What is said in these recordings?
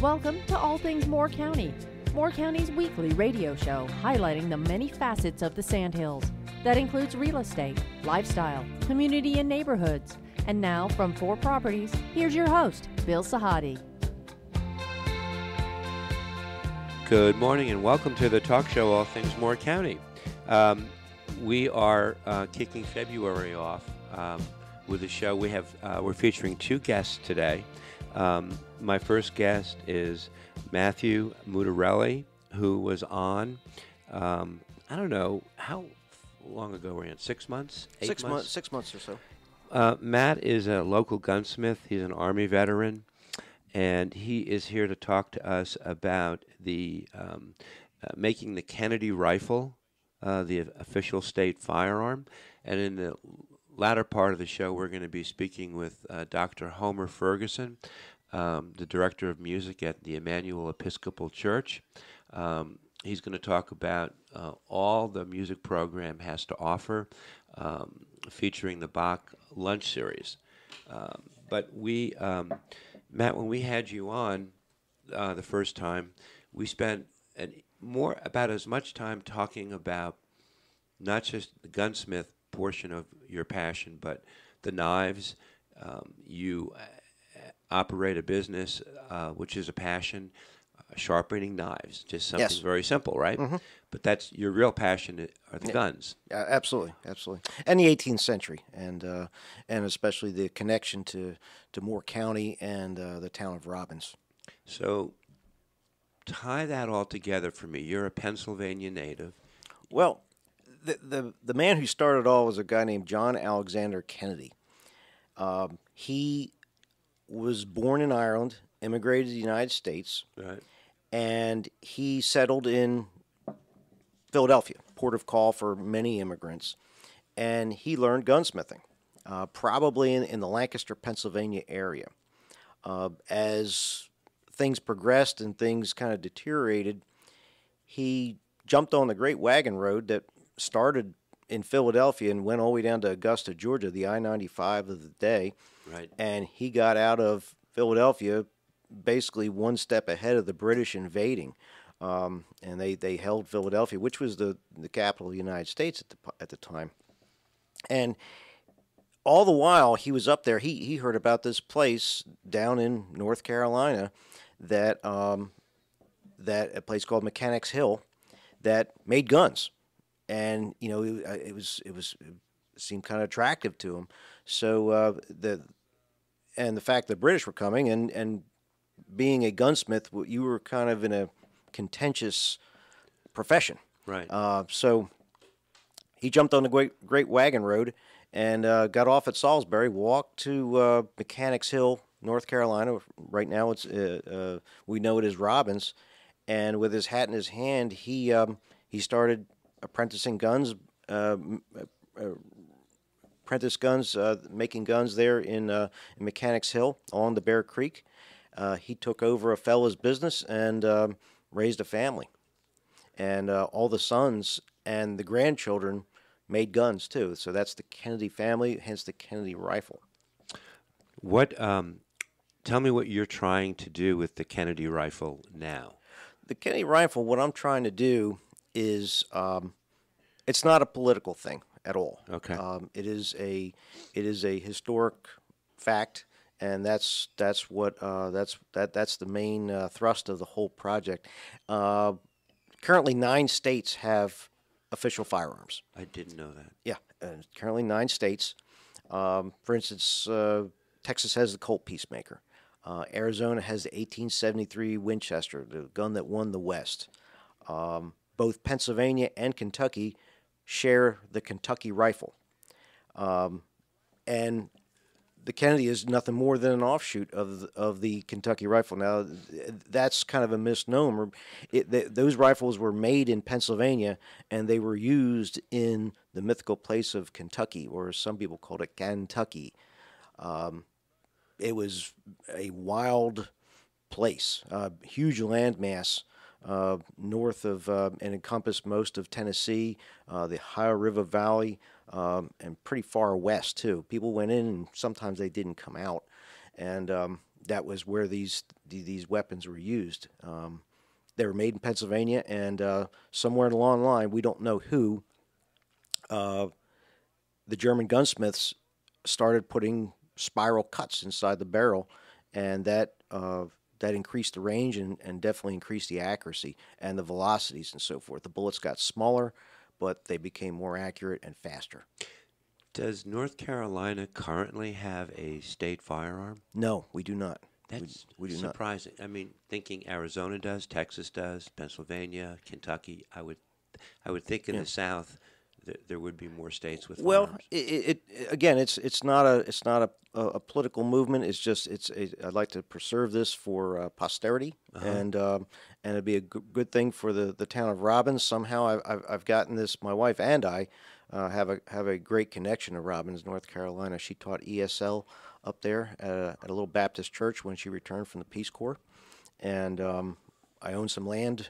Welcome to All Things Moore County, Moore County's weekly radio show highlighting the many facets of the Sandhills. That includes real estate, lifestyle, community and neighborhoods. And now, from 4 Properties, here's your host, Bill Sahadi. Good morning and welcome to the talk show, All Things Moore County. We are kicking February off with a show. We're featuring 2 guests today. My first guest is Matthew Mutarelli, who was on, I don't know, how long ago were we in? 6 months? 6 months? 6 months or so. Matt is a local gunsmith. He's an Army veteran, and he is here to talk to us about the making the Kennedy rifle the official state firearm. And in the latter part of the show, we're going to be speaking with Dr. Homer Ferguson, the director of music at the Emmanuel Episcopal Church. He's going to talk about all the music program has to offer, featuring the Bach Lunch Series. But we, Matt, when we had you on the first time, we spent about as much time talking about not just the gunsmith portion of your passion, but the knives. You operate a business, which is a passion, sharpening knives. Just something very simple, right? Mm-hmm. But that's your real passion are the guns. Absolutely, absolutely. And the 18th century, and especially the connection to Moore County and the town of Robbins. So tie that all together for me. You're a Pennsylvania native. Well, the man who started it all was a guy named John Alexander Kennedy. He was born in Ireland, immigrated to the United States, right, and he settled in Philadelphia, port of call for many immigrants, and he learned gunsmithing, probably in the Lancaster, Pennsylvania area. As things progressed and things kind of deteriorated, he jumped on the Great Wagon Road that started in Philadelphia and went all the way down to Augusta, Georgia, the I-95 of the day. Right. And he got out of Philadelphia basically one step ahead of the British invading. And they held Philadelphia, which was the capital of the United States at the time. And all the while he was up there, he heard about this place down in North Carolina that a place called Mechanics Hill that made guns. And it seemed kind of attractive to him. So the fact that the British were coming and being a gunsmith, you were kind of in a contentious profession. Right. So he jumped on the Great Wagon Road and got off at Salisbury, walked to Mechanics Hill, North Carolina. Right now, it's we know it as Robbins. And with his hat in his hand, he started apprenticing guns, making guns there in Mechanics Hill on the Bear Creek. He took over a fellow's business and raised a family. And all the sons and the grandchildren made guns too. So that's the Kennedy family, hence the Kennedy rifle. Tell me what you're trying to do with the Kennedy rifle now. The Kennedy rifle, what I'm trying to do is, it's not a political thing at all. Okay. It is a historic fact, and that's the main thrust of the whole project. Currently, 9 states have official firearms. I didn't know that. Yeah, currently 9 states. For instance, Texas has the Colt Peacemaker. Arizona has the 1873 Winchester, the gun that won the West. Both Pennsylvania and Kentucky share the Kentucky rifle. And the Kennedy is nothing more than an offshoot of the Kentucky rifle. Now, that's kind of a misnomer. Those rifles were made in Pennsylvania, and they were used in the mythical place of Kentucky, or some people called it Kentucky. It was a wild place, huge landmass north of and encompassed most of Tennessee, the Ohio River Valley, and pretty far west too. People went in, and sometimes they didn't come out. And that was where these weapons were used. They were made in Pennsylvania, and somewhere along the line, we don't know who, the German gunsmiths started putting spiral cuts inside the barrel, and that increased the range and definitely increased the accuracy and the velocities and so forth. The bullets got smaller, but they became more accurate and faster. Does North Carolina currently have a state firearm? No, we do not. That's we do surprising. I mean, thinking Arizona does, Texas does, Pennsylvania, Kentucky. I would think in the South there would be more states with well, firearms. It's not a political movement. It's just I'd like to preserve this for posterity, and it'd be a good thing for the town of Robbins. Somehow I've gotten this. My wife and I have a great connection to Robbins, North Carolina. She taught ESL up there at a little Baptist church when she returned from the Peace Corps, and I own some land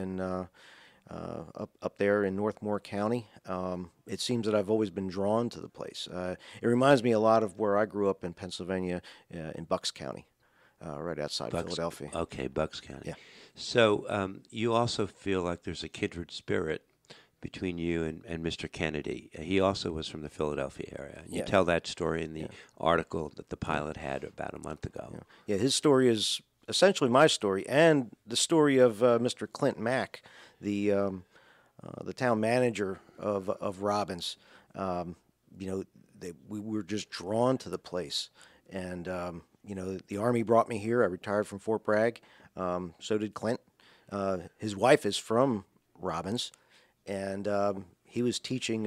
up there in Northmore County. It seems that I've always been drawn to the place. It reminds me a lot of where I grew up in Pennsylvania, in Bucks County, right outside Philadelphia. Okay, Bucks County. Yeah. So you also feel like there's a kindred spirit between you and Mr. Kennedy. He also was from the Philadelphia area. You tell that story in the article that the pilot had about a month ago. Yeah, his story is essentially my story and the story of Mr. Clint Mack, the town manager of Robbins. We were just drawn to the place, and the Army brought me here. I retired from Fort Bragg. So did Clint. His wife is from Robbins, and he was teaching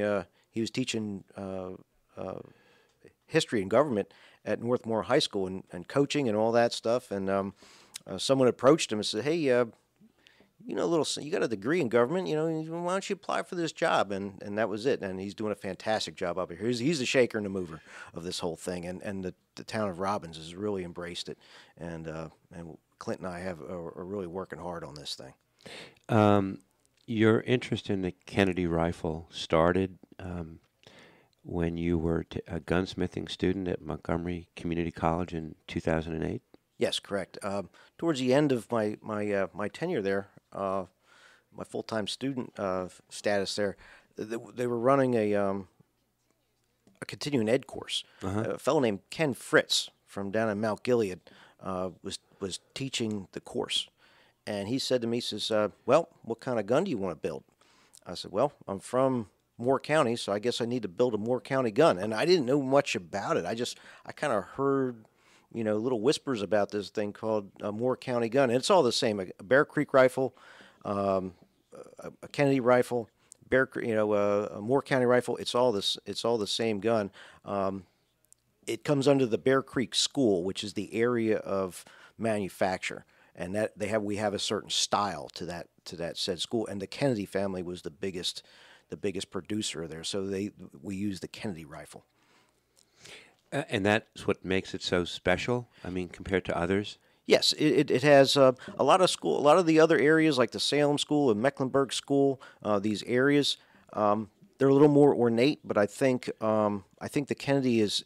history and government at Northmore High School and coaching and all that stuff. And someone approached him and said, "Hey, you got a degree in government. Why don't you apply for this job?" And that was it. And he's doing a fantastic job up here. He's the shaker and the mover of this whole thing. And the town of Robbins has really embraced it. And Clint and I are really working hard on this thing. Your interest in the Kennedy rifle started when you were a gunsmithing student at Montgomery Community College in 2008? Yes, correct. Towards the end of my tenure there, my full-time student status there, they were running a continuing ed course. A fellow named Ken Fritz from down in Mount Gilead was teaching the course. And he said to me, he says, "Well, what kind of gun do you want to build?" I said, "Well, I'm from Moore County, so I guess I need to build a Moore County gun." And I didn't know much about it. I kind of heard, little whispers about this thing called a Moore County gun. And it's all the same: a Bear Creek rifle, a Kennedy rifle, a Moore County rifle. It's all the same gun. It comes under the Bear Creek School, which is the area of manufacture. And that we have a certain style to that said school, and the Kennedy family was the biggest producer there. So we use the Kennedy rifle. And that's what makes it so special. I mean, compared to others. Yes, it has a lot of the other areas like the Salem School and Mecklenburg School. These areas, they're a little more ornate, but I think the Kennedy is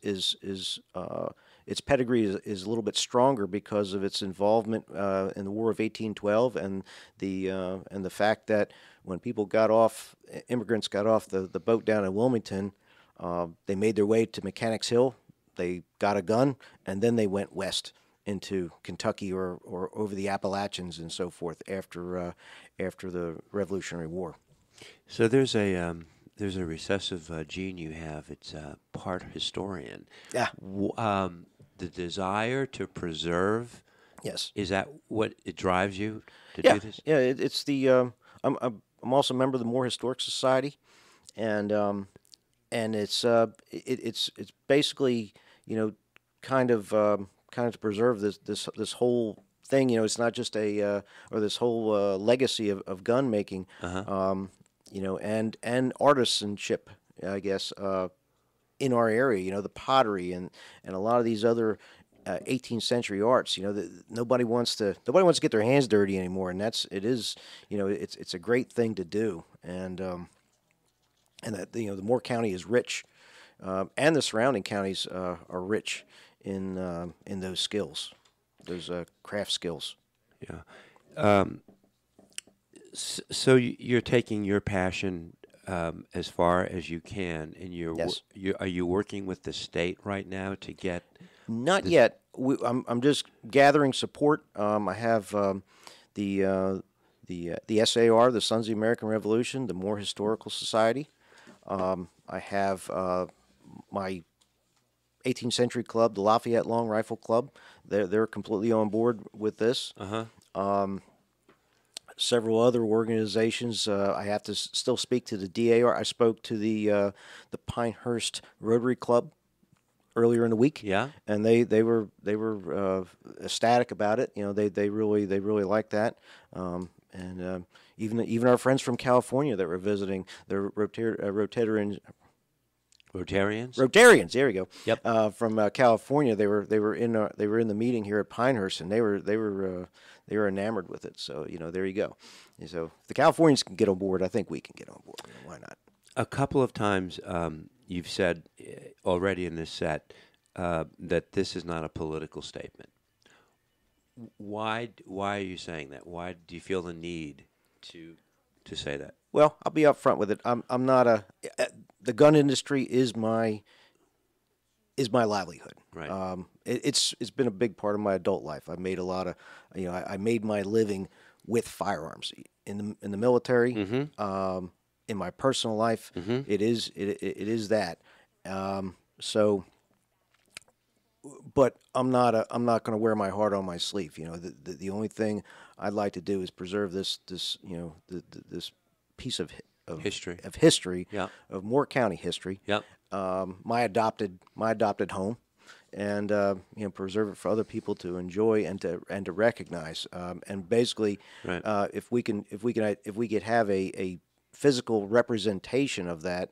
its pedigree is a little bit stronger because of its involvement in the War of 1812 and the fact that when immigrants got off the boat down in Wilmington, they made their way to Mechanics Hill, they got a gun, and then they went west into Kentucky or over the Appalachians and so forth after the Revolutionary War. So there's a recessive gene you have. It's part historian. Yeah. The desire to preserve. Yes. Is that what it drives you to do this? Yeah. It's the. I'm also a member of the Moore Historic Society, and it's basically kind of to preserve this whole thing. It's not just or this whole legacy of gun making. And artisanship, I guess, in our area, the pottery and a lot of these other 18th century arts. Nobody wants to get their hands dirty anymore, and it's a great thing to do, and that the Moore County is rich, and the surrounding counties are rich in those skills. those craft skills. Yeah. So you're taking your passion as far as you can, and Yes. are you working with the state right now to get? Not yet. I'm just gathering support. I have the SAR, the Sons of the American Revolution, the More Historical Society. I have my 18th Century Club, the Lafayette Long Rifle Club. They're completely on board with this. Several other organizations. I have to still speak to the DAR. I spoke to the Pinehurst Rotary Club earlier in the week. Yeah. And they were ecstatic about it. You know, they really liked that. And even our friends from California that were visiting, they're Rotarians. Rotarians, there we go. Yep. From California, they were in the meeting here at Pinehurst, and they were enamored with it. So there you go. And so if the Californians can get on board, I think we can get on board. Why not? A couple of times you've said already in this set that this is not a political statement. Why are you saying that? Why do you feel the need to say that? Well, I'll be upfront with it. I'm not the gun industry is my livelihood. Right. It's been a big part of my adult life. I made a lot of, I made my living with firearms in the military, in my personal life. It is that. So, but I'm not going to wear my heart on my sleeve. The only thing I'd like to do is preserve this this piece of history of Moore County history. Yep. My adopted home, and preserve it for other people to enjoy and to recognize. And basically, right. If we could have a physical representation of that,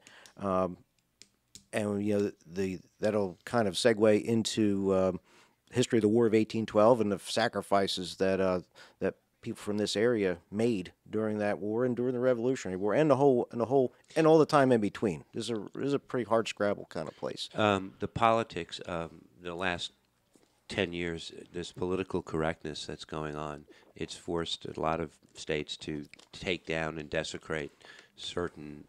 and that'll kind of segue into history of the War of 1812 and the sacrifices that people from this area made during that war and during the Revolutionary War and all the time in between. This is a pretty hard scrabble kind of place. The politics of the last 10 years, this political correctness that's going on, it's forced a lot of states to take down and desecrate certain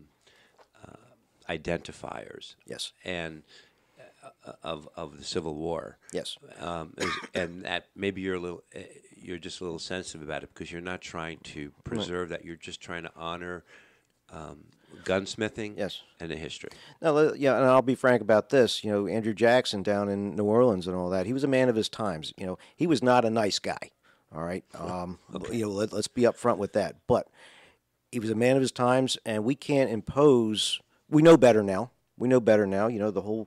identifiers. Yes. And of the Civil War. Yes. And that maybe you're just a little sensitive about it because you're not trying to preserve that. You're just trying to honor gunsmithing. Yes. And the history. No, yeah, and I'll be frank about this. Andrew Jackson down in New Orleans and all that, he was a man of his times. He was not a nice guy. All right. Okay. Let's be upfront with that. But he was a man of his times, and we can't impose. We know better now. The whole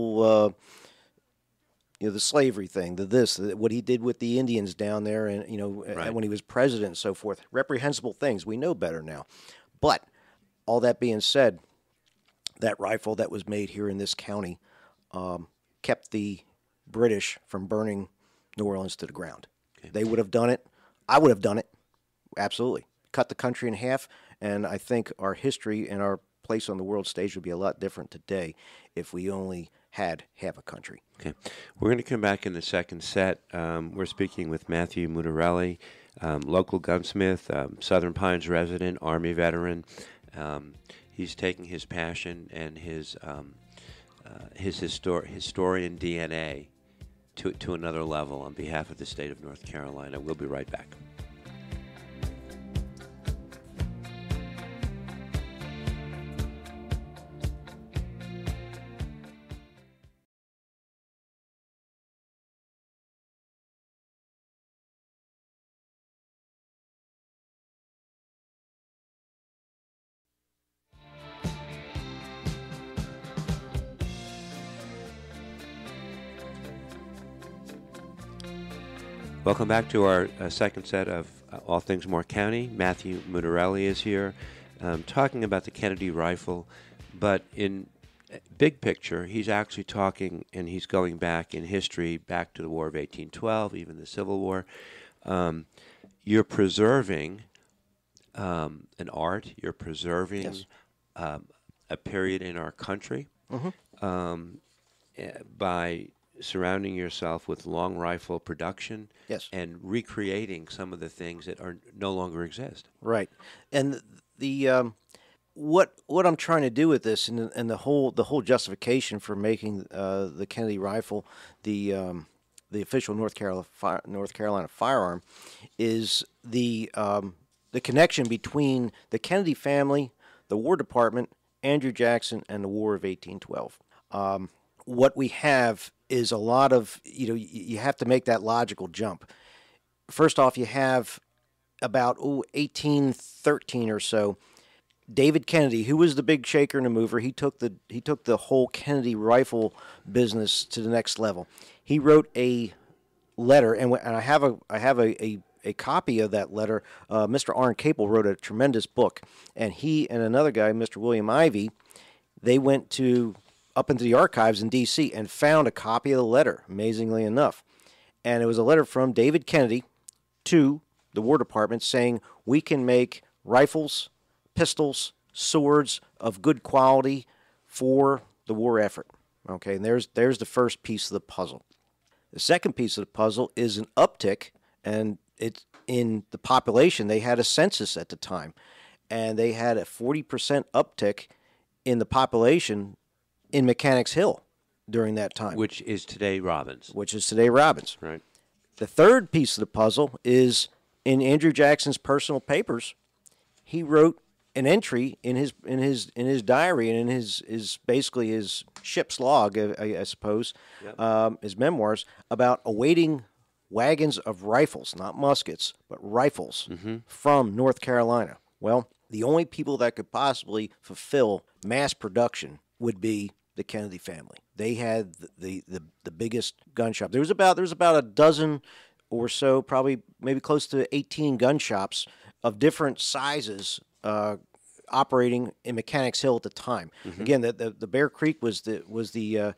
the slavery thing, what he did with the Indians down there, and right. when he was president and so forth, reprehensible things. We know better now. But all that being said, that rifle that was made here in this county kept the British from burning New Orleans to the ground. Okay. They would have done it. I would have done it. Absolutely. Cut the country in half, and I think our history and our place on the world stage would be a lot different today if we only had half a country. Okay. We're going to come back in the second set. We're speaking with Matthew Mutarelli, local gunsmith, Southern Pines resident, Army veteran. He's taking his passion and his historian DNA to another level on behalf of the state of North Carolina. We'll be right back. Welcome back to our second set of All Things Moore County. Matthew Mutarelli is here talking about the Kennedy rifle, but in big picture, he's actually talking and he's going back in history, back to the War of 1812, even the Civil War. You're preserving an art, you're preserving yes. A period in our country mm-hmm. By surrounding yourself with long rifle production, Yes. and recreating some of the things that are no longer exist. Right, and what I'm trying to do with this, and the whole justification for making the Kennedy rifle the official North Carolina firearm, is the connection between the Kennedy family, the War Department, Andrew Jackson, and the War of 1812. What we have is a lot of, you have to make that logical jump. First off, you have about 1813 or so, David Kennedy, who was the big shaker and the mover. He took the whole Kennedy rifle business to the next level. He wrote a letter, and I have a copy of that letter. Mr. Arn Capel wrote a tremendous book, and he and another guy, Mr. William Ivey, they went up into the archives in D.C. and found a copy of the letter, amazingly enough. And it was a letter from David Kennedy to the War Department saying, we can make rifles, pistols, swords of good quality for the war effort. Okay, and there's the first piece of the puzzle. The second piece of the puzzle is an uptick, and it's in the population. They had a census at the time, and they had a 40% uptick in the population in Mechanics Hill during that time. Which is today Robbins. Right. The third piece of the puzzle is in Andrew Jackson's personal papers. He wrote an entry in his diary and in his basically his ship's log, I suppose, yep. His memoirs, about awaiting wagons of rifles, not muskets, but rifles from North Carolina. Well, the only people that could possibly fulfill mass production would be the Kennedy family. They had the biggest gun shop. There was about a dozen or so, probably maybe close to 18 gun shops of different sizes operating in Mechanics Hill at the time. Mm-hmm. Again, the Bear Creek was the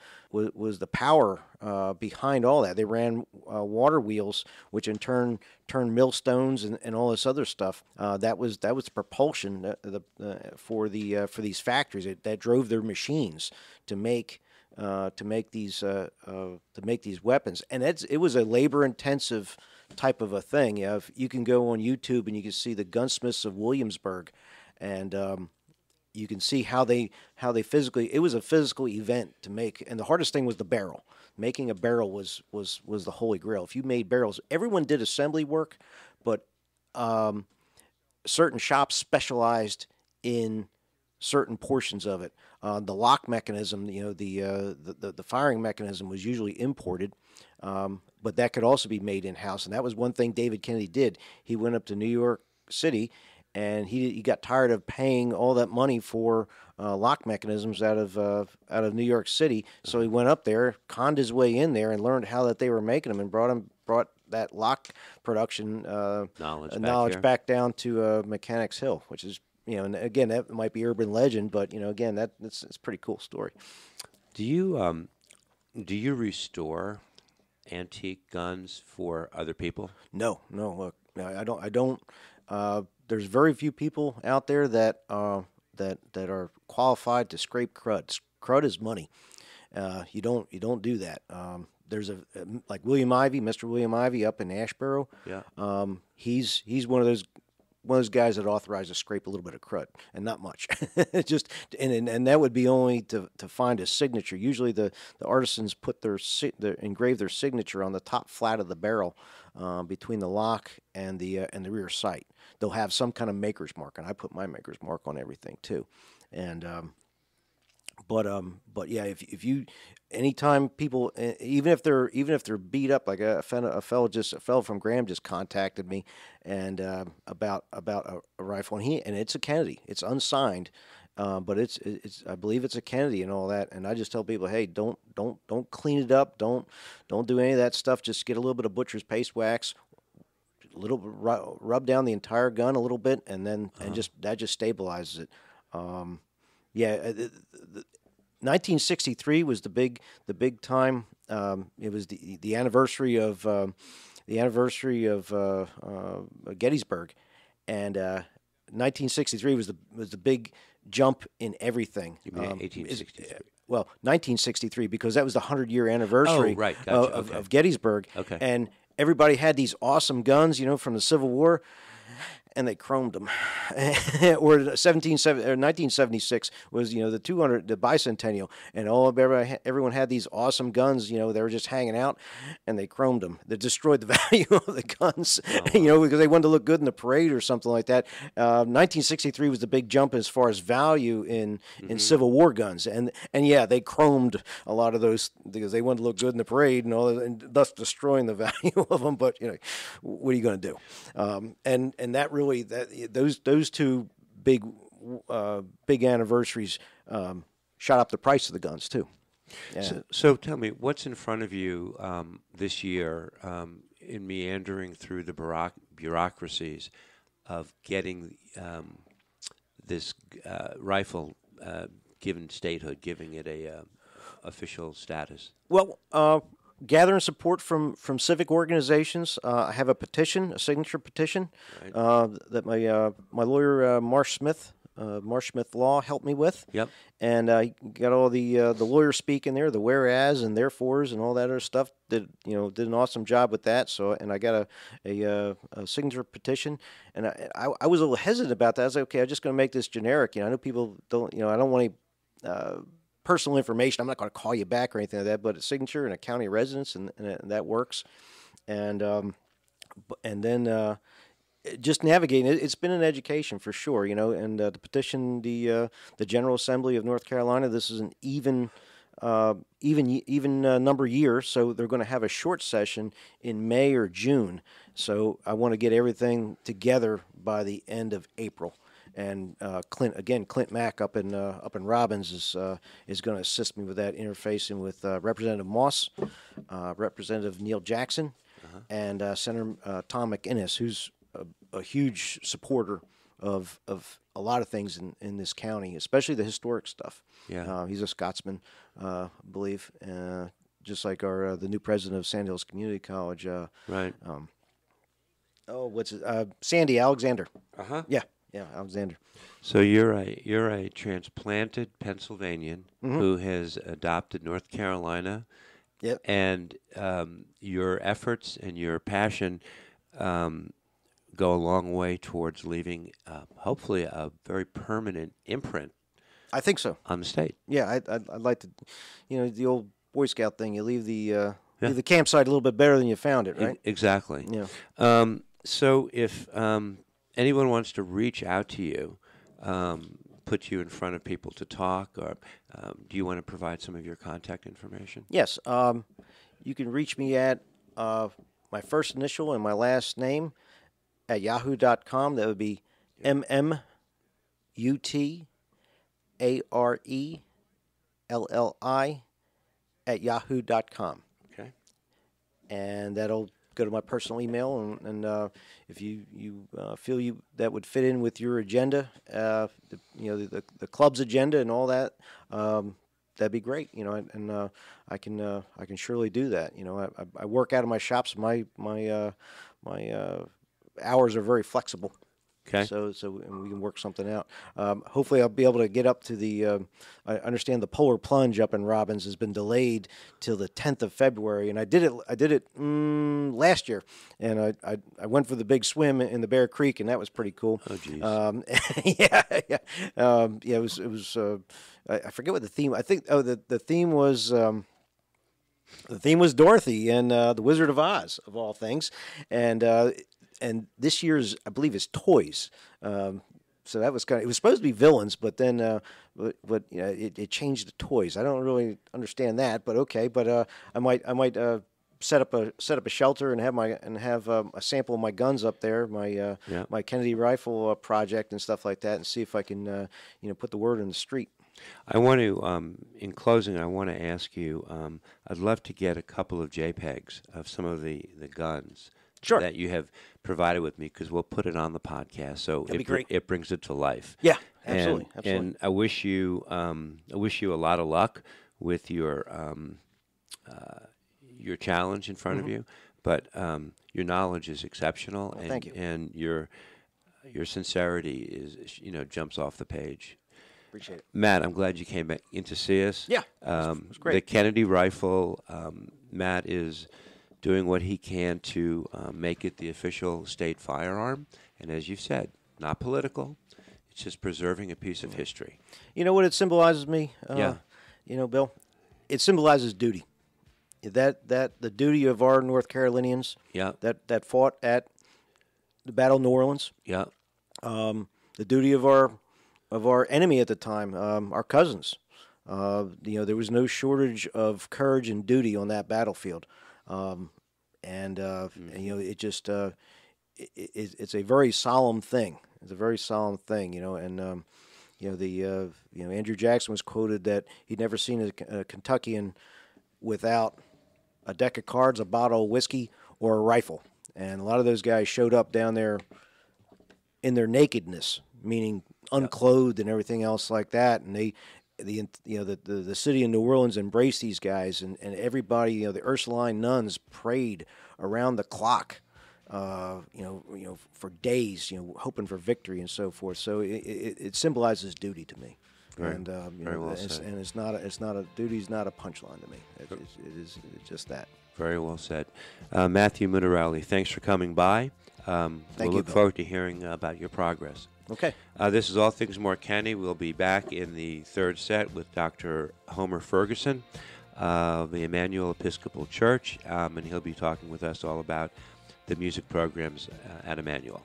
power behind all that. They ran water wheels, which in turn turned millstones and all this other stuff. That was the propulsion for these factories that drove their machines to make these weapons. And it was a labor intensive type of a thing. You can go on YouTube and you can see the gunsmiths of Williamsburg. And you can see how they physically. It was a physical event to make, and the hardest thing was the barrel. Making a barrel was the holy grail. If you made barrels, everyone did assembly work, but certain shops specialized in certain portions of it. The lock mechanism, the firing mechanism was usually imported, but that could also be made in house. And that was one thing David Kennedy did. He went up to New York City. And he got tired of paying all that money for lock mechanisms out of New York City, so he went up there, conned his way in there, and learned how that they were making them, and brought that lock production knowledge back down to Mechanics Hill, which is and again that might be urban legend, but again it's a pretty cool story. Do you restore antique guns for other people? No. Look, I don't. There's very few people out there that are qualified to scrape crud. Crud is money. You don't do that. There's like William Ivey, Mr. William Ivey up in Ashboro. Yeah. He's one of those guys that authorized to scrape a little bit of crud and not much. Just and that would be only to find a signature. Usually the artisans put engrave their signature on the top flat of the barrel between the lock and the rear sight. They'll have some kind of maker's mark, and I put my maker's mark on everything too. And but yeah, if you anytime people, even if they're beat up, like a fellow from Graham just contacted me and about a rifle, and it's a Kennedy, it's unsigned, but it's I believe it's a Kennedy and all that, and I just tell people, hey, don't clean it up, don't do any of that stuff, just get a little bit of butcher's paste wax, rub down the entire gun a little bit, and then and just stabilizes it. 1963 was the big time. It was the anniversary of Gettysburg, and 1963 was the big jump in everything. You mean 1863? well, 1963, because that was the 100-year anniversary right. Gotcha. of Gettysburg. Okay. And everybody had these awesome guns, from the Civil War, and they chromed them. Or 1976 was, the bicentennial, and everyone had these awesome guns. They were just hanging out, and they chromed them. They destroyed the value of the guns, because they wanted to look good in the parade or something like that. 1963 was the big jump as far as value in Civil War guns, and yeah, they chromed a lot of those because they wanted to look good in the parade and all that, and thus destroying the value of them. But what are you going to do? And that really those two big anniversaries shot up the price of the guns too. Yeah. So tell me, what's in front of you this year in meandering through the bureaucracies of getting this rifle given statehood, giving it a official status? Well, gathering support from civic organizations. I have a signature petition, right, that my lawyer Marsh Smith Law helped me with. Yep. And I got all the lawyers speak in there, the whereas and therefores and all that other stuff. Did an awesome job with that. So, and I got a signature petition, and I was a little hesitant about that. I was like, okay, I'm just going to make this generic. I know people don't. I don't want any personal information. I'm not going to call you back or anything like that, but a signature and a county residence, and that works. And then just navigating it, it's been an education for sure, and to petition the General Assembly of North Carolina, this is an even number year, so they're going to have a short session in May or June. So I want to get everything together by the end of April. And Clint Mack up in Robbins is going to assist me with that, interfacing with Representative Moss, Representative Neil Jackson, and Senator Tom McInnes, who's a huge supporter of a lot of things in this county, especially the historic stuff. Yeah, he's a Scotsman, I believe, just like the new president of Sandhills Community College. Right. Sandy Alexander. Yeah. Yeah, Alexander. So you're a transplanted Pennsylvanian who has adopted North Carolina. Yep. And your efforts and your passion go a long way towards leaving, hopefully, a very permanent imprint. I think so. On the state. Yeah, I'd like to, the old Boy Scout thing. You leave the campsite a little bit better than you found it, right? Exactly. Yeah. So if anyone wants to reach out to you, put you in front of people to talk, or do you want to provide some of your contact information? Yes. You can reach me at my first initial and my last name at yahoo.com. That would be mmutarelli at yahoo.com. Okay. And that'll go to my personal email, and if you feel that would fit in with your agenda, the club's agenda and all that, that'd be great. And I can surely do that. I work out of my shops. My hours are very flexible. Okay. So and we can work something out. Hopefully, I'll be able to get up to the. I understand the Polar Plunge up in Robbins has been delayed till the 10th of February, and I did it last year, and I went for the big swim in the Bear Creek, and that was pretty cool. Oh, geez. Yeah. It was. I forget what the theme. I think. Oh, the theme was. The theme was Dorothy and the Wizard of Oz, of all things, and this year's, I believe, is toys. So that was it was supposed to be villains, but then it changed to toys. I don't really understand that, but okay. But I might set up a shelter and have a sample of my guns up there, my Kennedy rifle project and stuff like that, and see if I can put the word in the street. I want to, in closing, I want to ask you. I'd love to get a couple of JPEGs of some of the guns. Sure. That you have provided with me, because we'll put it on the podcast, so it brings it to life. Yeah, absolutely. And I wish you a lot of luck with your challenge in front of you. But your knowledge is exceptional, thank you. And your sincerity is jumps off the page. Appreciate it. Matt, I'm glad you came back in to see us. Yeah, it was great. The Kennedy rifle, Matt is doing what he can to make it the official state firearm. And as you said, not political. It's just preserving a piece of history. You know what it symbolizes me? Yeah. You know, Bill, it symbolizes duty. That the duty of our North Carolinians. Yeah. That fought at the Battle of New Orleans. Yeah. The duty of our enemy at the time, our cousins. You know, there was no shortage of courage and duty on that battlefield, and you know, it just it's a very solemn thing. It's a very solemn thing, you know, and you know, Andrew Jackson was quoted that he'd never seen a Kentuckian without a deck of cards, a bottle of whiskey, or a rifle. And a lot of those guys showed up down there in their nakedness, meaning unclothed and everything else like that. And the city of New Orleans embraced these guys, and everybody, you know, the Ursuline nuns prayed around the clock. You know, for days, you know, hoping for victory and so forth. So it symbolizes duty to me, and very well said. And it's not a duty's not a punchline to me. It is just that. Very well said. Matthew Mutarelli, thanks for coming by. We'll look forward to hearing about your progress. Okay. This is All Things More County. We'll be back in the third set with Dr. Homer Ferguson of the Emmanuel Episcopal Church, and he'll be talking with us all about the music programs at Emmanuel.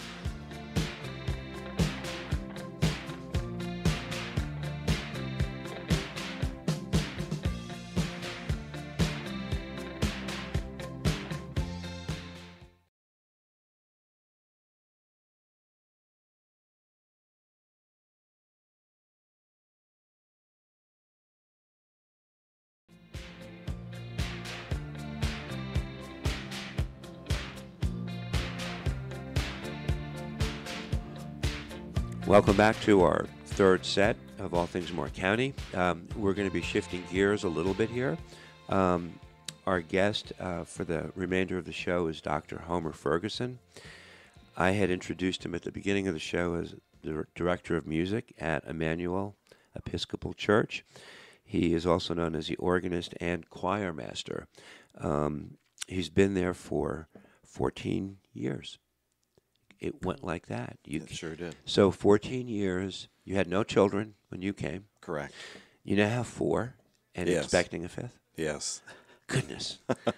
Welcome back to our third set of All Things More County. We're going to be shifting gears a little bit here. Our guest for the remainder of the show is Dr. Homer Ferguson. I had introduced him at the beginning of the show as the director of music at Emmanuel Episcopal Church. He is also known as the organist and choirmaster. He's been there for 14 years. It went like that. It sure did. So 14 years, you had no children when you came. Correct. You now have 4 and Yes. expecting a 5th? Yes. Goodness.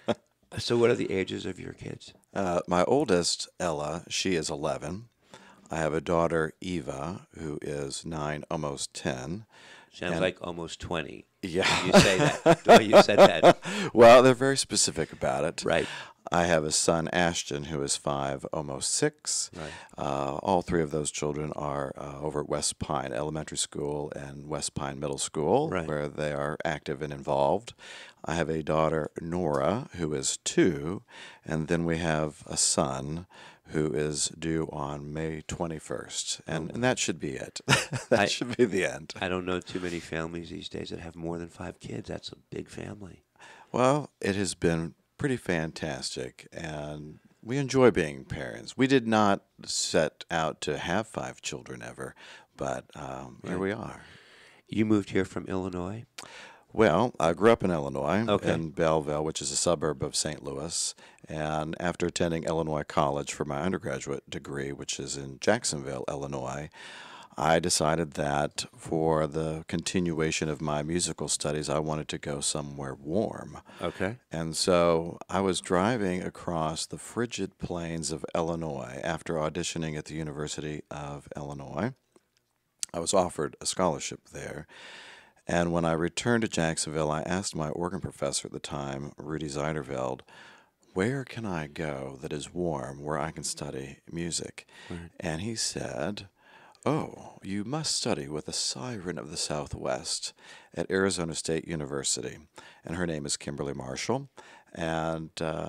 So what are the ages of your kids? My oldest, Ella, she is 11. I have a daughter, Eva, who is 9, almost 10. Sounds like almost 20. Yeah. You say that. The way you said that. Well, they're very specific about it. Right. I have a son, Ashton, who is 5, almost 6. Right. All 3 of those children are over at West Pine Elementary School and West Pine Middle School, Right. where they are active and involved. I have a daughter, Nora, who is 2, and then we have a son who is due on May 21st, and that should be it. That should be the end. I don't know too many families these days that have more than 5 kids. That's a big family. Well, it has been pretty fantastic, and we enjoy being parents. We did not set out to have 5 children ever, but here we are. You moved here from Illinois? Well, I grew up in Illinois, Okay. in Belleville, which is a suburb of St. Louis, and after attending Illinois College for my undergraduate degree, which is in Jacksonville, Illinois, I decided that for the continuation of my musical studies, I wanted to go somewhere warm. Okay. And so I was driving across the frigid plains of Illinois after auditioning at the University of Illinois. I was offered a scholarship there. And when I returned to Jacksonville, I asked my organ professor at the time, Rudy Zeiderveld, where can I go that is warm where I can study music? Right. And he said, oh, you must study with a siren of the Southwest at Arizona State University. And her name is Kimberly Marshall. And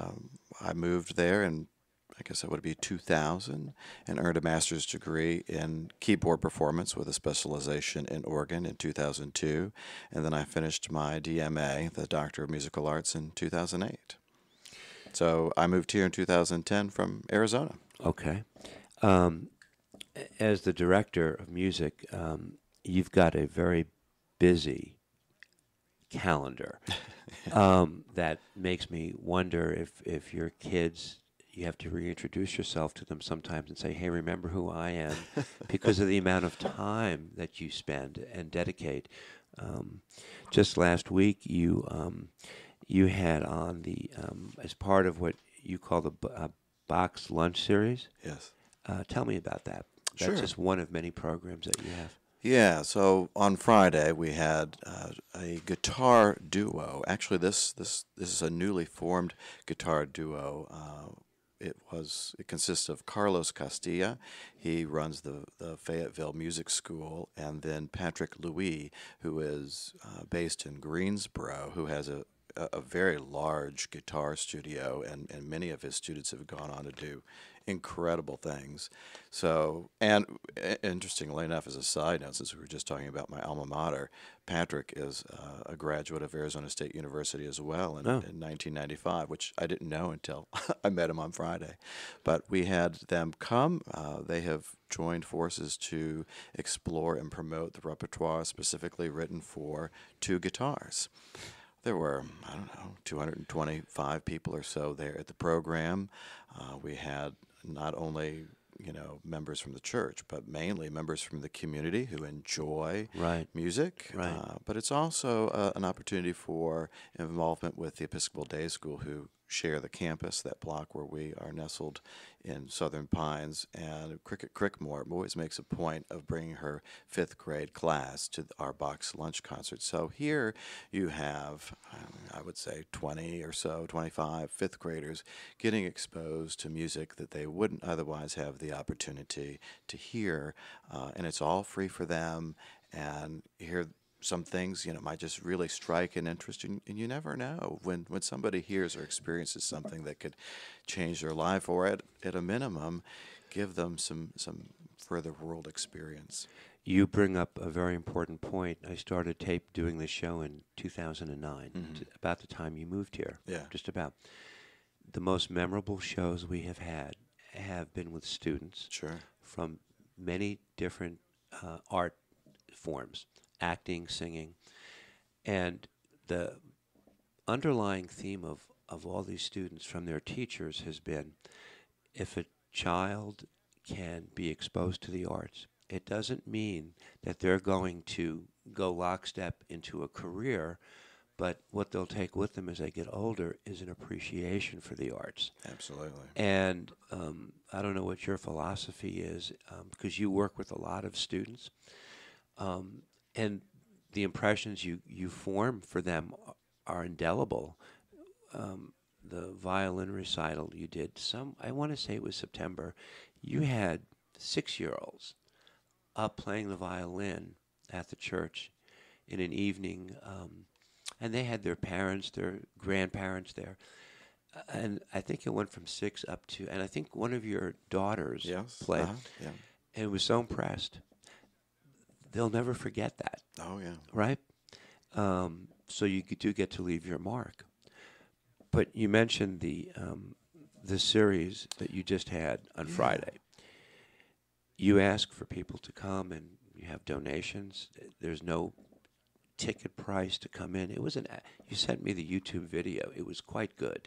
I moved there in, I guess that would be 2000, and earned a master's degree in keyboard performance with a specialization in organ in 2002. And then I finished my DMA, the Doctor of Musical Arts, in 2008. So I moved here in 2010 from Arizona. Okay. As the director of music, you've got a very busy calendar that makes me wonder if your kids, you have to reintroduce yourself to them sometimes and say, hey, remember who I am, because of the amount of time that you spend and dedicate. Just last week, you had on the as part of what you call the Bach Lunch Series. Yes. Tell me about that. Sure. That's just one of many programs that you have. Yeah, so on Friday we had a guitar duo. Actually, this is a newly formed guitar duo. It consists of Carlos Castilla. He runs the Fayetteville Music School, and then Patrick Louis, who is based in Greensboro, who has a very large guitar studio, and many of his students have gone on to do incredible things. So, and interestingly enough, as a side note, since we were just talking about my alma mater, Patrick is a graduate of Arizona State University as well in 1995, which I didn't know until I met him on Friday. But we had them come. They have joined forces to explore and promote the repertoire specifically written for two guitars. There were, 225 people or so there at the program. We had not only, members from the church, but mainly members from the community who enjoy music. Right. But it's also an opportunity for involvement with the Episcopal Day School, who share the campus, that block where we are nestled in Southern Pines. And Cricket Crickmore always makes a point of bringing her 5th grade class to our Bach Lunch concert. So here you have, I would say, 20 or so, 25 5th graders getting exposed to music that they wouldn't otherwise have the opportunity to hear. And it's all free for them. And here some things, might just really strike an interest, and you never know when somebody hears or experiences something that could change their life, or at a minimum, give them some further world experience. You bring up a very important point. I started doing this show in 2009, about the time you moved here. Yeah. Just about. The most memorable shows we have had have been with students. Sure. From many different art forms. Acting, singing, and the underlying theme of all these students from their teachers has been, if a child can be exposed to the arts, it doesn't mean that they're going to go lockstep into a career, but what they'll take with them as they get older is an appreciation for the arts. Absolutely. And I don't know what your philosophy is, because you work with a lot of students. And the impressions you form for them are indelible. The violin recital you did, I want to say it was September, you had 6-year-olds up playing the violin at the church in an evening, and they had their parents, their grandparents there. And I think it went from 6 up to, and I think one of your daughters played, and was so impressed. They'll never forget that. Oh, yeah. Right? So you do get to leave your mark. But you mentioned the series that you just had on Friday. You ask for people to come, and you have donations. There's no ticket price to come in. You sent me the YouTube video. It was quite good.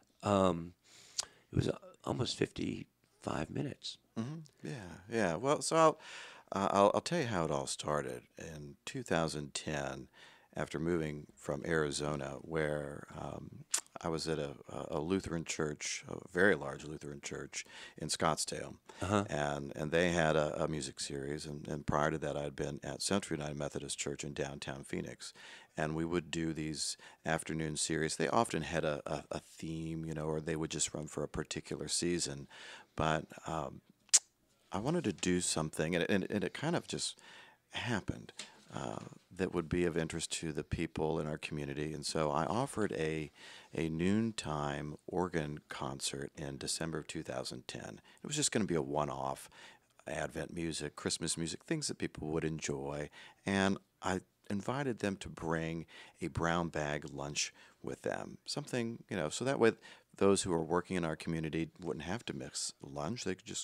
It was almost 55 minutes. Mm-hmm. Yeah. Well, so I'll tell you how it all started. In 2010, after moving from Arizona, where I was at a Lutheran church, a very large Lutheran church in Scottsdale, and they had a music series, and prior to that I had been at Central United Methodist Church in downtown Phoenix, and we would do these afternoon series. They often had a theme, or they would just run for a particular season, but I wanted to do something, and it kind of just happened, that would be of interest to the people in our community. And so I offered a noontime organ concert in December of 2010. It was just going to be a one-off, Advent music, Christmas music, things that people would enjoy. And I invited them to bring a brown bag lunch with them, something, so that way those who are working in our community wouldn't have to miss lunch. They could just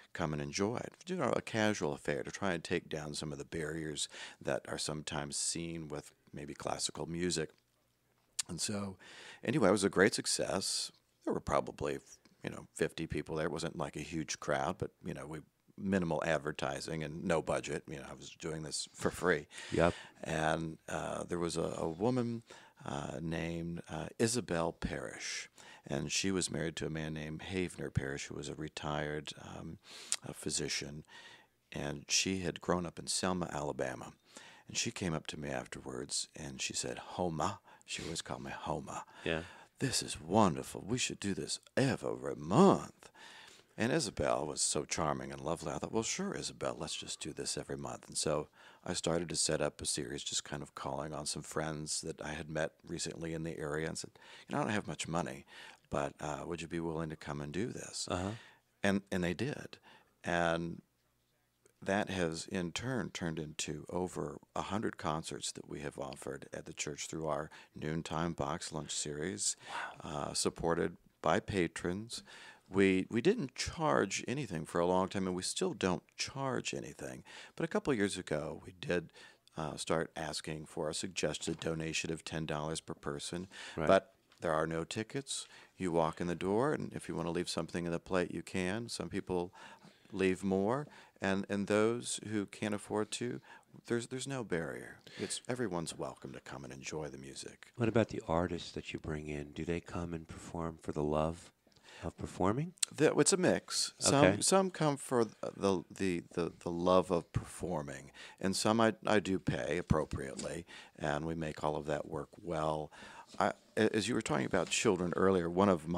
come and enjoy it. A casual affair to try and take down some of the barriers that are sometimes seen with maybe classical music. And so, anyway, it was a great success. There were probably, 50 people there. It wasn't like a huge crowd, but, minimal advertising and no budget. I was doing this for free. Yep. And there was a woman named Isabel Parrish, and she was married to a man named Havner Parrish, who was a retired physician, and she had grown up in Selma, Alabama. And she came up to me afterwards, and she said, Homa. She always called me Homa. Yeah. This is wonderful. We should do this every month. And Isabel was so charming and lovely. I thought, well, sure, Isabel, let's just do this every month. And so I started to set up a series, just kind of calling on some friends that I had met recently in the area and said, I don't have much money, but would you be willing to come and do this? Uh-huh. And they did. And that has, in turn, turned into over 100 concerts that we have offered at the church through our noontime Bach Lunch Series, supported by patrons. We didn't charge anything for a long time, and we still don't charge anything. But a couple of years ago, we did start asking for a suggested donation of $10 per person. Right. But there are no tickets. You walk in the door, and if you want to leave something in the plate, you can. Some people leave more, and those who can't afford to, there's no barrier. Everyone's welcome to come and enjoy the music. What about the artists that you bring in? Do they come and perform for the love of performing? It's a mix. Okay. Some come for the love of performing, and some I do pay appropriately, and we make all of that work well. As you were talking about children earlier, one of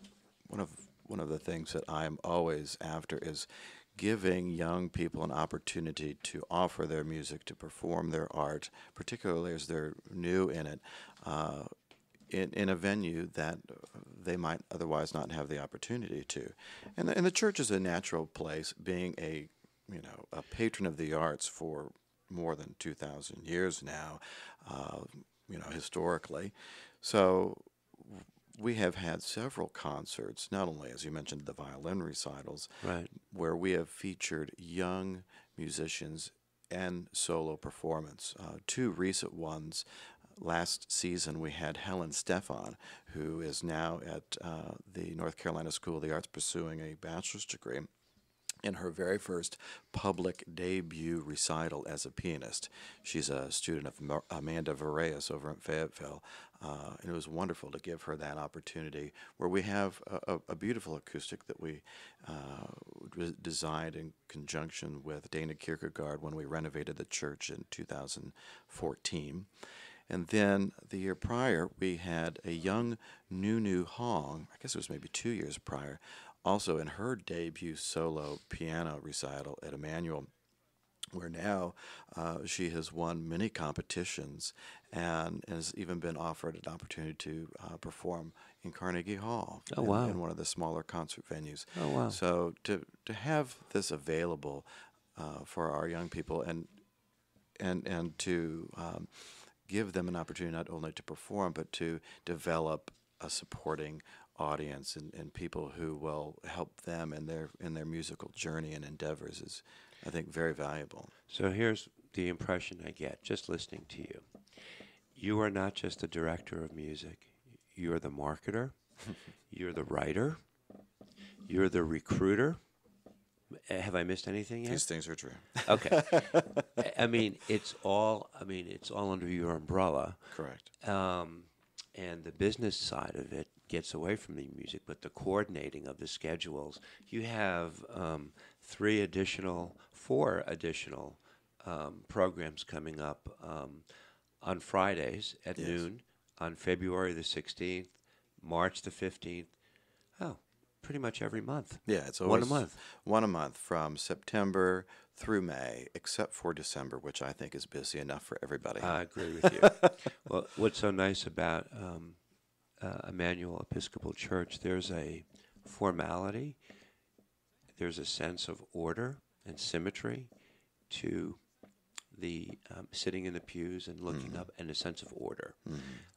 the things that I'm always after is giving young people an opportunity to offer their music, to perform their art, particularly as they're new in it, in a venue that they might otherwise not have the opportunity to. And the church is a natural place, being a patron of the arts for more than 2,000 years now, historically. So we have had several concerts, not only, as you mentioned, the violin recitals, Right. where we have featured young musicians and solo performance. Two recent ones. Last season, we had Helen Stephan, who is now at the North Carolina School of the Arts pursuing a bachelor's degree, in her very first public debut recital as a pianist. She's a student of Amanda Vareas over in Fayetteville, and it was wonderful to give her that opportunity, where we have a beautiful acoustic that we designed in conjunction with Dana Kierkegaard when we renovated the church in 2014. And then the year prior, we had a young Nunu Hong, I guess it was maybe 2 years prior, also in her debut solo piano recital at Emmanuel, where now she has won many competitions and has even been offered an opportunity to perform in Carnegie Hall. Oh, wow. In one of the smaller concert venues. Oh, wow. So to have this available for our young people and to give them an opportunity not only to perform, but to develop a supporting audience and people who will help them in their musical journey and endeavors is, I think, very valuable. So here's the impression I get just listening to you. You are not just the director of music. You're the marketer. You're the writer. You're the recruiter. Have I missed anything yet? These things are true. Okay. It's all under your umbrella. Correct. And the business side of it gets away from the music, but the coordinating of the schedules. You have 4 additional programs coming up on Fridays at noon, on February the 16th, March the 15th. Oh, pretty much every month. Yeah, it's one always a month. One a month from September through May, except for December, which I think is busy enough for everybody. I agree with you. Well, what's so nice about Emmanuel Episcopal Church, there's a formality, there's a sense of order and symmetry to the sitting in the pews and looking up, and a sense of order.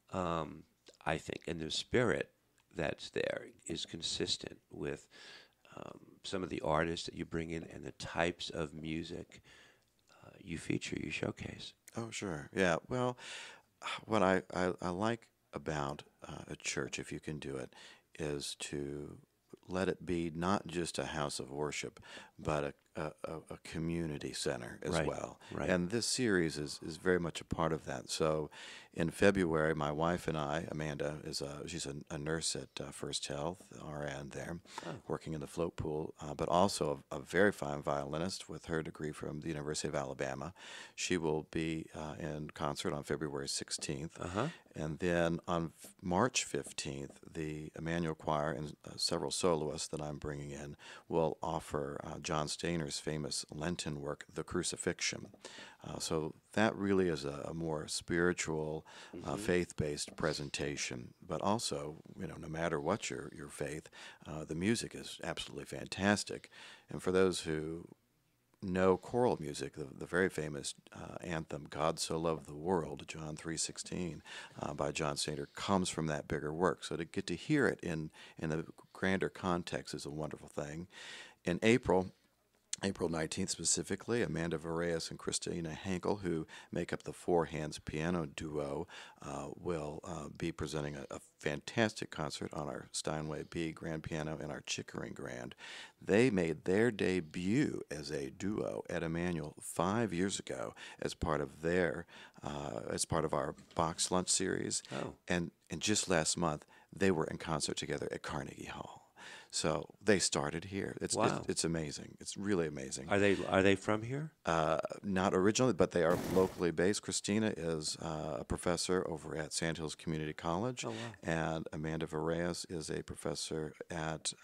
I think, and the spirit that's there is consistent with some of the artists that you bring in and the types of music you feature, you showcase. Oh, sure. Yeah. Well, what I like about a church, if you can do it, is to let it be not just a house of worship, but a community center as Right, well. right. And this series is very much a part of that. So in February, my wife and I, Amanda, she's a nurse at First Health, RN there, working in the float pool, but also a very fine violinist with her degree from the University of Alabama. She will be in concert on February 16th. And then on March 15th, the Emmanuel Choir and several soloists that I'm bringing in will offer John Steiner's famous Lenten work, The Crucifixion. So that really is a more spiritual, faith-based presentation. But also, no matter what your faith, the music is absolutely fantastic. And for those who know choral music, the very famous anthem "God So Loved the World," John 3:16, by John Steiner, comes from that bigger work. So to get to hear it in a grander context is a wonderful thing. In April 19th specifically, Amanda Vareas and Christina Hankel, who make up the Four Hands piano duo, will be presenting a fantastic concert on our Steinway B grand piano and our Chickering grand. They made their debut as a duo at Emmanuel 5 years ago as part of our Bach Lunch Series. Oh. And just last month, they were in concert together at Carnegie Hall. So they started here. Wow. It's amazing. It's really amazing. Are they from here? Not originally, but they are locally based. Christina is a professor over at Sandhills Community College, and Amanda Vareas is a professor at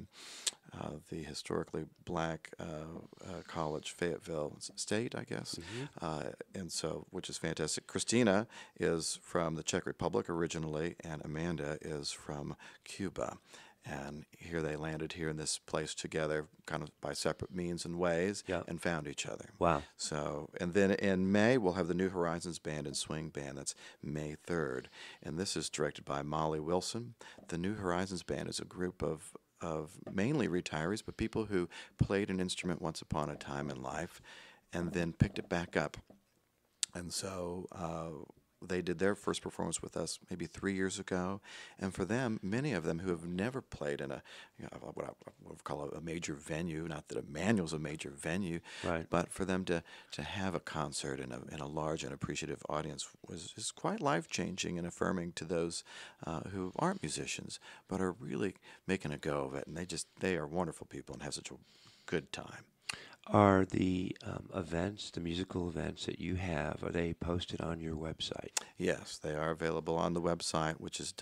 the historically black college, Fayetteville State, I guess, and so, which is fantastic. Christina is from the Czech Republic originally, and Amanda is from Cuba. And here they landed here in this place together, kind of by separate means and ways, and found each other. Wow. So, and then in May, we'll have the New Horizons Band and Swing Band. That's May 3rd. And this is directed by Molly Wilson. The New Horizons Band is a group of mainly retirees, but people who played an instrument once upon a time in life and then picked it back up. And so they did their first performance with us maybe 3 years ago, and for them, many of them who have never played in what I would call a major venue, not that Emmanuel's a major venue, right, but for them to have a concert in a large and appreciative audience is quite life-changing and affirming to those who aren't musicians but are really making a go of it, and they are wonderful people and have such a good time. Are the events, the musical events that you have, are they posted on your website? Yes, they are available on the website, which is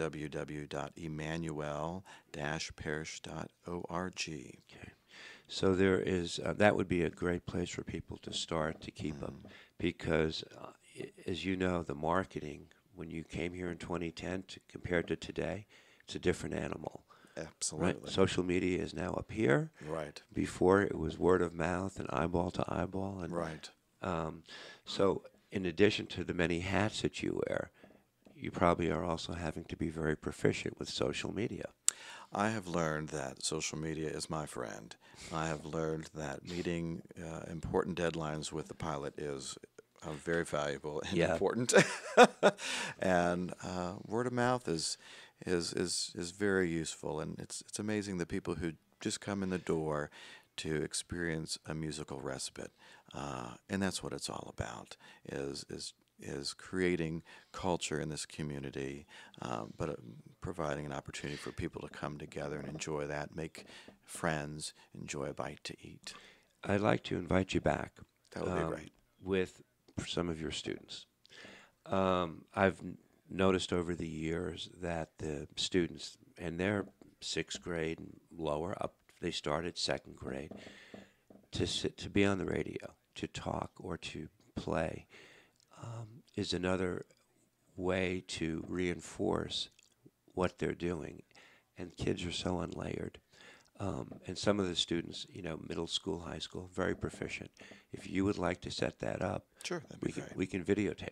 www.emmanuel-parish.org. Okay. So there is, that would be a great place for people to start to keep up, because as you know, the marketing, when you came here in 2010 compared to today, it's a different animal. Absolutely. Right? Social media is now up here. Right. Before it was word of mouth and eyeball to eyeball. And, right. So in addition to the many hats that you wear, you probably are also having to be very proficient with social media. I have learned that social media is my friend. I have learned that meeting important deadlines with the pilot is very valuable and important. And word of mouth is very useful, and it's amazing the people who just come in the door to experience a musical respite, and that's what it's all about. Is creating culture in this community, but providing an opportunity for people to come together and enjoy that, make friends, enjoy a bite to eat. I'd like to invite you back. That would be great. With some of your students. I've noticed over the years that the students, and they're 6th grade and lower, up they started 2nd grade, to be on the radio, to talk or to play, is another way to reinforce what they're doing. And kids are so unlayered. And some of the students, middle school, high school, very proficient. If you would like to set that up, sure, that'd be great. We can videotape it.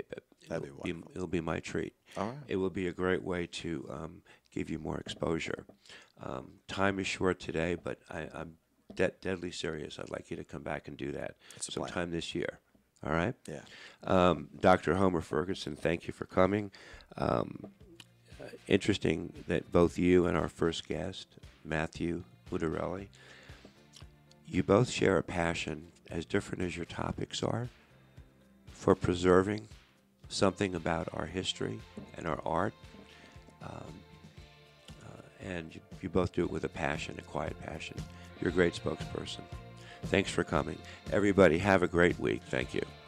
That'd be wonderful. It'll be my treat. All right. It will be a great way to give you more exposure. Time is short today, but I'm deadly serious. I'd like you to come back and do that sometime this year. All right? Yeah. Dr. Homer Ferguson, thank you for coming. Interesting that both you and our first guest, Matthew Mutarelli, you both share a passion, as different as your topics are, for preserving something about our history and our art. And you both do it with a passion, a quiet passion. You're a great spokesperson. Thanks for coming. Everybody, have a great week. Thank you.